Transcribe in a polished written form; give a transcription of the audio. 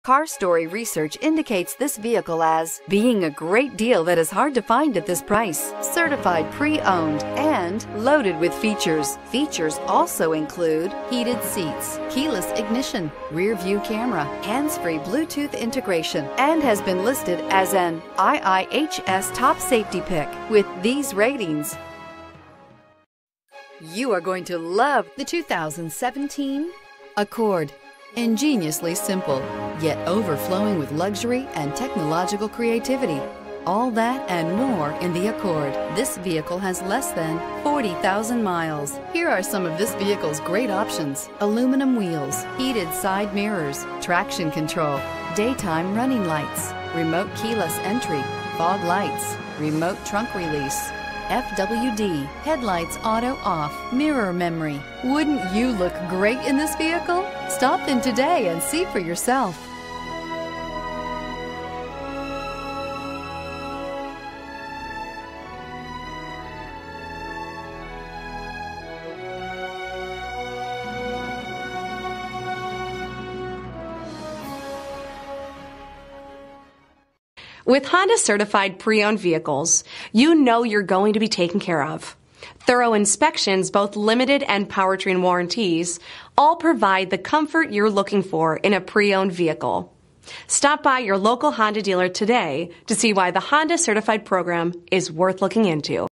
Car Story research indicates this vehicle as being a great deal that is hard to find at this price. Certified pre-owned and loaded with features. Features also include heated seats, keyless ignition, rear view camera, hands-free Bluetooth integration, and has been listed as an IIHS top safety pick with these ratings. You are going to love the 2017 Accord. Ingeniously simple, yet overflowing with luxury and technological creativity. All that and more in the Accord. This vehicle has less than 40,000 miles. Here are some of this vehicle's great options: aluminum wheels, heated side mirrors, traction control, daytime running lights, remote keyless entry, fog lights, remote trunk release, FWD, headlights auto off, mirror memory. Wouldn't you look great in this vehicle? Stop in today and see for yourself. With Honda certified pre-owned vehicles, you know you're going to be taken care of. Thorough inspections, both limited and powertrain warranties, all provide the comfort you're looking for in a pre-owned vehicle. Stop by your local Honda dealer today to see why the Honda certified program is worth looking into.